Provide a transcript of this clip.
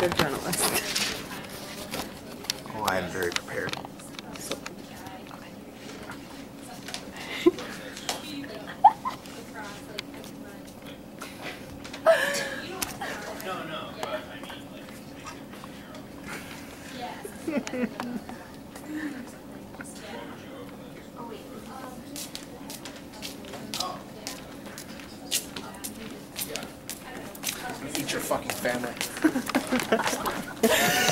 Good journalist. Oh, I am very prepared. Eat your fucking family.